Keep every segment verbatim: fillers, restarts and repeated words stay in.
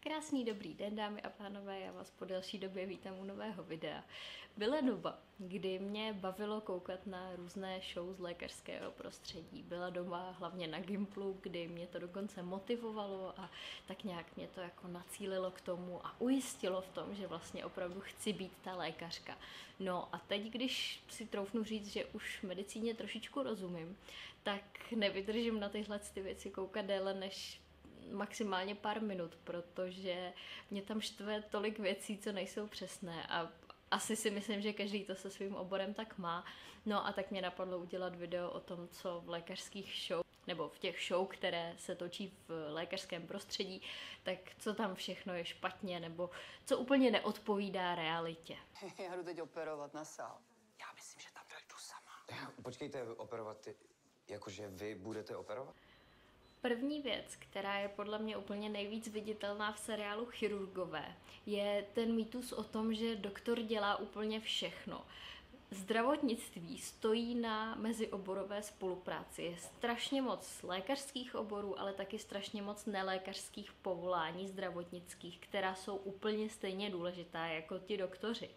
Krásný dobrý den, dámy a pánové, já vás po delší době vítám u nového videa. Byla doba, kdy mě bavilo koukat na různé show z lékařského prostředí. Byla doba hlavně na Gimplu, kdy mě to dokonce motivovalo a tak nějak mě to jako nacílilo k tomu a ujistilo v tom, že vlastně opravdu chci být ta lékařka. No a teď, když si troufnu říct, že už medicíně trošičku rozumím, tak nevydržím na tyhle ty věci koukat déle než maximálně pár minut, protože mě tam štve tolik věcí, co nejsou přesné a asi si myslím, že každý to se svým oborem tak má. No a tak mě napadlo udělat video o tom, co v lékařských show, nebo v těch show, které se točí v lékařském prostředí, tak co tam všechno je špatně, nebo co úplně neodpovídá realitě. Já jdu teď operovat na sál. Já myslím, že tam dojdu sama. Počkejte, operovat, jakože vy budete operovat? První věc, která je podle mě úplně nejvíc viditelná v seriálu Chirurgové, je ten mýtus o tom, že doktor dělá úplně všechno. Zdravotnictví stojí na mezioborové spolupráci. Je strašně moc lékařských oborů, ale taky strašně moc nelékařských povolání zdravotnických, která jsou úplně stejně důležitá jako ti doktoři.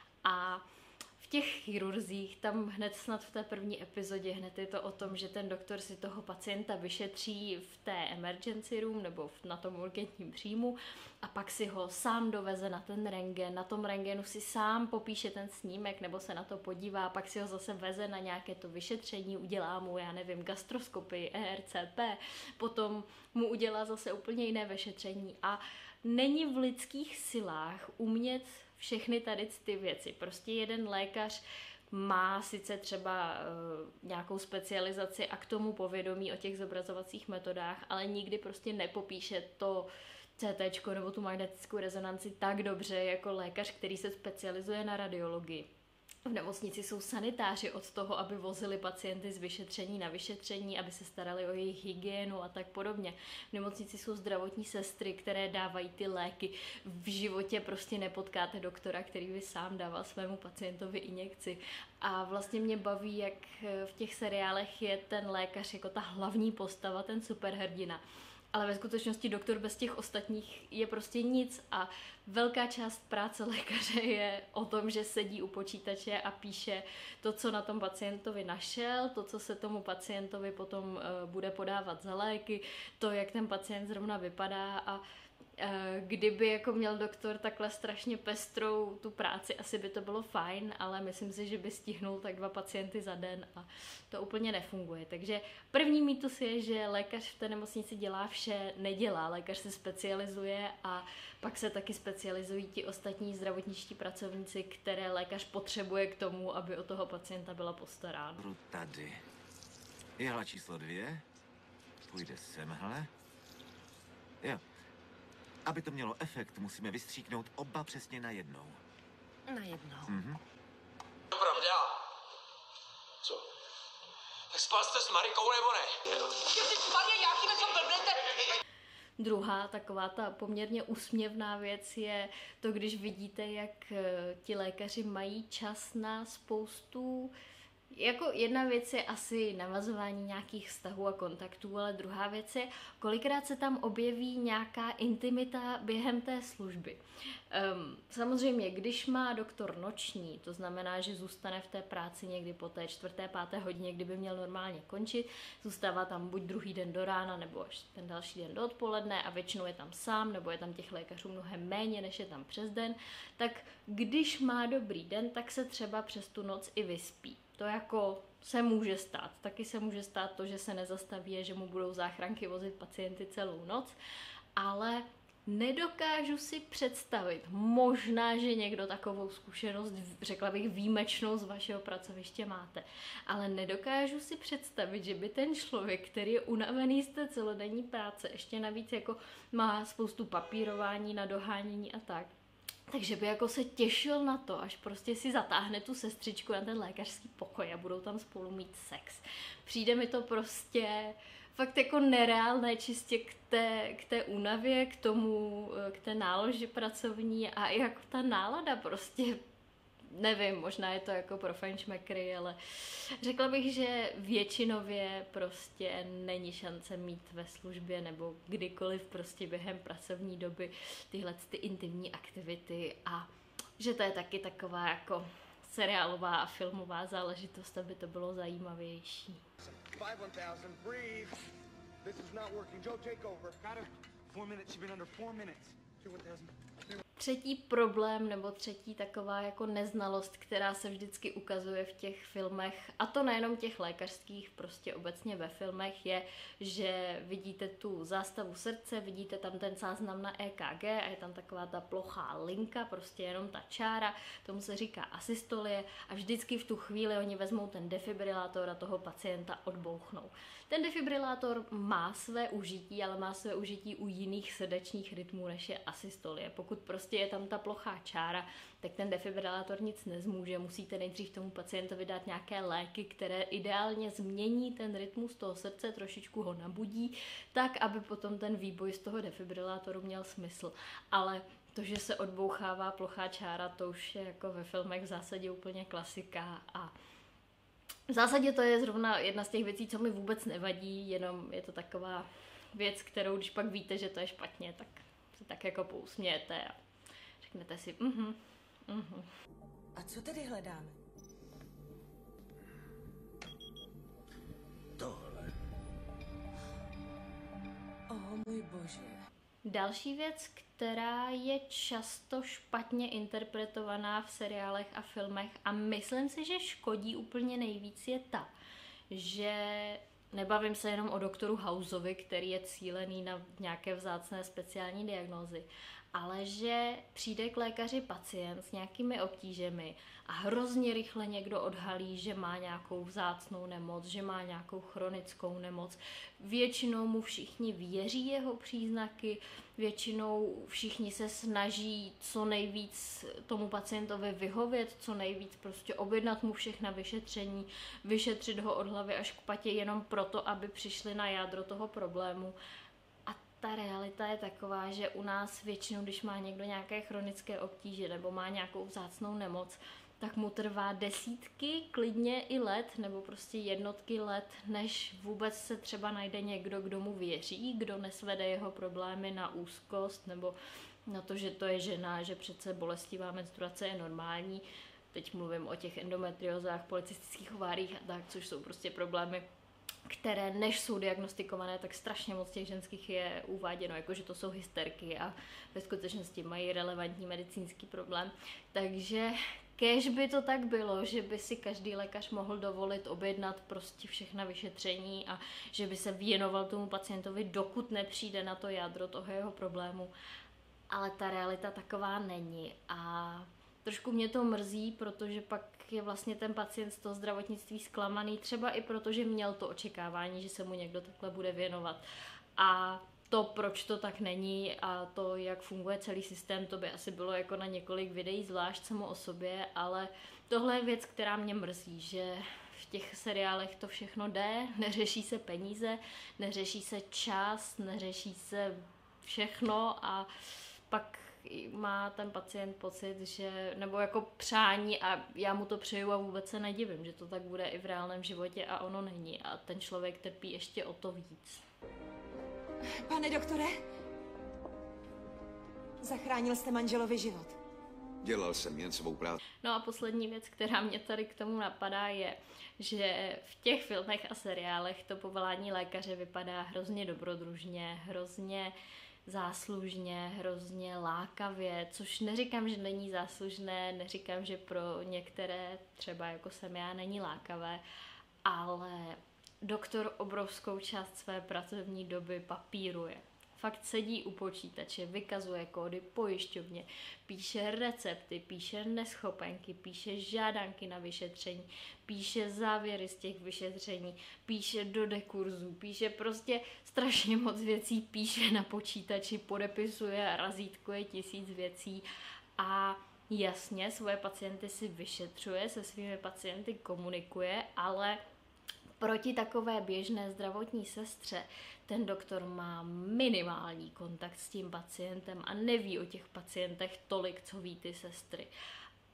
A v těch chirurzích, tam hned snad v té první epizodě, hned je to o tom, že ten doktor si toho pacienta vyšetří v té emergency room nebo na tom urgentním příjmu a pak si ho sám doveze na ten rentgen. Na tom rentgenu si sám popíše ten snímek nebo se na to podívá, pak si ho zase veze na nějaké to vyšetření, udělá mu, já nevím, gastroskopii, E R C P, potom mu udělá zase úplně jiné vyšetření a není v lidských silách umět všechny tady ty věci. Prostě jeden lékař má sice třeba uh, nějakou specializaci a k tomu povědomí o těch zobrazovacích metodách, ale nikdy prostě nepopíše to C T nebo tu magnetickou rezonanci tak dobře jako lékař, který se specializuje na radiologii. V nemocnici jsou sanitáři od toho, aby vozili pacienty z vyšetření na vyšetření, aby se starali o jejich hygienu a tak podobně. V nemocnici jsou zdravotní sestry, které dávají ty léky. V životě prostě nepotkáte doktora, který by sám dával svému pacientovi injekci. A vlastně mě baví, jak v těch seriálech je ten lékař jako ta hlavní postava, ten superhrdina. Ale ve skutečnosti doktor bez těch ostatních je prostě nic a velká část práce lékaře je o tom, že sedí u počítače a píše to, co na tom pacientovi našel, to, co se tomu pacientovi potom uh, bude podávat za léky, to, jak ten pacient zrovna vypadá a kdyby jako měl doktor takhle strašně pestrou tu práci, asi by to bylo fajn, ale myslím si, že by stihnul tak dva pacienty za den a to úplně nefunguje. Takže první mýtus je, že lékař v té nemocnici dělá vše, nedělá. Lékař se specializuje a pak se taky specializují ti ostatní zdravotničtí pracovníci, které lékař potřebuje k tomu, aby o toho pacienta byla postarána. Budu tady. Jehla číslo dvě. Půjde semhle. Jo. Aby to mělo efekt, musíme vystříknout oba přesně na jednou. Na jednou. Mhm. Pravda. Co? Tak spal jste s Marikou nebo ne? Druhá taková ta poměrně úsměvná věc je to, když vidíte, jak ti lékaři mají čas na spoustu. Jako jedna věc je asi navazování nějakých vztahů a kontaktů, ale druhá věc je, kolikrát se tam objeví nějaká intimita během té služby. Um, samozřejmě, když má doktor noční, to znamená, že zůstane v té práci někdy po té čtvrté, páté hodině, kdyby měl normálně končit, zůstává tam buď druhý den do rána, nebo až ten další den do odpoledne a většinou je tam sám, nebo je tam těch lékařů mnohem méně, než je tam přes den, tak když má dobrý den, tak se třeba přes tu noc i vyspí. To jako se může stát. Taky se může stát to, že se nezastaví a že mu budou záchranky vozit pacienty celou noc, ale nedokážu si představit, možná, že někdo takovou zkušenost, řekla bych výjimečnou z vašeho pracoviště máte, ale nedokážu si představit, že by ten člověk, který je unavený z té celodenní práce, ještě navíc jako má spoustu papírování na dohánění a tak, takže by jako se těšil na to, až prostě si zatáhne tu sestřičku na ten lékařský pokoj a budou tam spolu mít sex. Přijde mi to prostě fakt jako nereálné čistě k té, k té únavě, k tomu, k té náloži pracovní a jako ta nálada prostě nevím, možná je to jako pro fajnšmekry, ale řekla bych, že většinově prostě není šance mít ve službě nebo kdykoliv prostě během pracovní doby tyhle ty intimní aktivity a že to je taky taková jako seriálová a filmová záležitost, aby to bylo zajímavější. five one thousand, breathe. This is not working. Joe, take over. Got her. Four minutes. She's been under four minutes. two one thousand. Třetí problém nebo třetí taková jako neznalost, která se vždycky ukazuje v těch filmech, a to nejenom těch lékařských, prostě obecně ve filmech, je, že vidíte tu zástavu srdce, vidíte tam ten záznam na E K G a je tam taková ta plochá linka, prostě jenom ta čára, tomu se říká asystolie a vždycky v tu chvíli oni vezmou ten defibrilátor a toho pacienta odbouchnou. Ten defibrilátor má své užití, ale má své užití u jiných srdečních rytmů, než je asystolie. Pokud prostě je tam ta plochá čára, tak ten defibrilátor nic nezmůže. Musíte nejdřív tomu pacientovi dát nějaké léky, které ideálně změní ten rytmus toho srdce, trošičku ho nabudí, tak, aby potom ten výboj z toho defibrilátoru měl smysl. Ale to, že se odbouchává plochá čára, to už je jako ve filmech v zásadě úplně klasika a v zásadě to je zrovna jedna z těch věcí, co mi vůbec nevadí, jenom je to taková věc, kterou když pak víte, že to je špatně, tak se tak jako pousmějete a řeknete si mhm, mhm. A co tedy hledáme? Tohle. O můj bože. Další věc, která je často špatně interpretovaná v seriálech a filmech a myslím si, že škodí úplně nejvíc, je ta, že nebavím se jenom o doktoru Houseovi, který je cílený na nějaké vzácné speciální diagnózy, ale že přijde k lékaři pacient s nějakými obtížemi a hrozně rychle někdo odhalí, že má nějakou vzácnou nemoc, že má nějakou chronickou nemoc. Většinou mu všichni věří jeho příznaky, většinou všichni se snaží co nejvíc tomu pacientovi vyhovět, co nejvíc prostě objednat mu všechna vyšetření, vyšetřit ho od hlavy až k patě jenom proto, aby přišli na jádro toho problému. Ta realita je taková, že u nás většinou, když má někdo nějaké chronické obtíže nebo má nějakou vzácnou nemoc, tak mu trvá desítky, klidně i let, nebo prostě jednotky let, než vůbec se třeba najde někdo, kdo mu věří, kdo nesvede jeho problémy na úzkost, nebo na to, že to je žena, že přece bolestivá menstruace je normální. Teď mluvím o těch endometriózách, policistických ováriích a tak, což jsou prostě problémy, které než jsou diagnostikované, tak strašně moc těch ženských je uváděno, jako že to jsou hysterky a ve skutečnosti mají relevantní medicínský problém. Takže kéž by to tak bylo, že by si každý lékař mohl dovolit objednat prostě všechna vyšetření a že by se věnoval tomu pacientovi, dokud nepřijde na to jádro toho jeho problému. Ale ta realita taková není a trošku mě to mrzí, protože pak je vlastně ten pacient z toho zdravotnictví zklamaný, třeba i proto, že měl to očekávání, že se mu někdo takhle bude věnovat. A to, proč to tak není a to, jak funguje celý systém, to by asi bylo jako na několik videí zvlášť samo o sobě, ale tohle je věc, která mě mrzí, že v těch seriálech to všechno jde, neřeší se peníze, neřeší se čas, neřeší se všechno a pak má ten pacient pocit, že, nebo jako přání a já mu to přeju a vůbec se nedivím, že to tak bude i v reálném životě a ono není a ten člověk trpí ještě o to víc. Pane doktore, zachránil jste manželovi život. Dělal jsem jen svou práci. No a poslední věc, která mě tady k tomu napadá, je, že v těch filmech a seriálech to povolání lékaře vypadá hrozně dobrodružně, hrozně záslužně, hrozně lákavě, což neříkám, že není záslužné, neříkám, že pro některé, třeba jako jsem já, není lákavé, ale doktor obrovskou část své pracovní doby papíruje. Fakt sedí u počítače, vykazuje kódy pojišťovně, píše recepty, píše neschopenky, píše žádanky na vyšetření, píše závěry z těch vyšetření, píše do dekurzů, píše prostě strašně moc věcí, píše na počítači, podepisuje a razítkuje tisíc věcí a jasně svoje pacienty si vyšetřuje, se svými pacienty komunikuje, ale proti takové běžné zdravotní sestře ten doktor má minimální kontakt s tím pacientem a neví o těch pacientech tolik, co ví ty sestry.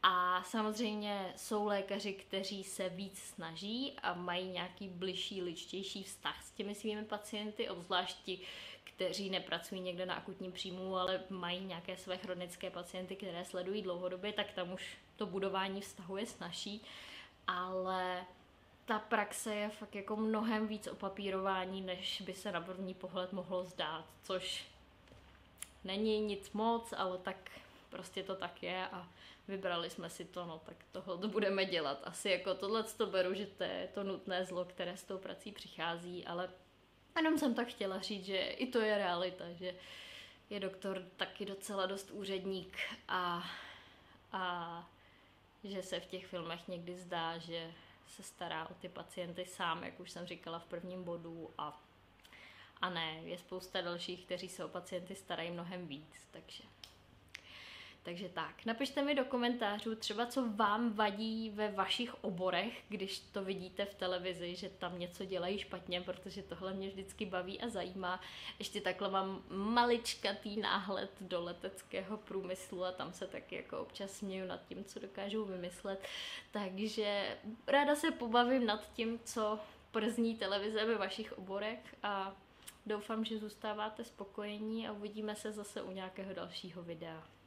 A samozřejmě jsou lékaři, kteří se víc snaží a mají nějaký bližší, ličtější vztah s těmi svými pacienty, obzvlášť ti, kteří nepracují někde na akutním příjmu, ale mají nějaké své chronické pacienty, které sledují dlouhodobě, tak tam už to budování vztahu je snazší, ale ta praxe je fakt jako mnohem víc opapírování, než by se na první pohled mohlo zdát, což není nic moc, ale tak prostě to tak je a vybrali jsme si to, no tak toho to budeme dělat. Asi jako tohle to beru, že to je to nutné zlo, které s tou prací přichází, ale jenom jsem tak chtěla říct, že i to je realita, že je doktor taky docela dost úředník a, a že se v těch filmech někdy zdá, že se stará o ty pacienty sám, jak už jsem říkala v prvním bodu a, a ne, je spousta dalších, kteří se o pacienty starají mnohem víc, takže Takže tak, napište mi do komentářů třeba, co vám vadí ve vašich oborech, když to vidíte v televizi, že tam něco dělají špatně, protože tohle mě vždycky baví a zajímá. Ještě takhle mám maličkatý náhled do leteckého průmyslu a tam se taky jako občas směju nad tím, co dokážou vymyslet. Takže ráda se pobavím nad tím, co przní televize ve vašich oborech a doufám, že zůstáváte spokojení a uvidíme se zase u nějakého dalšího videa.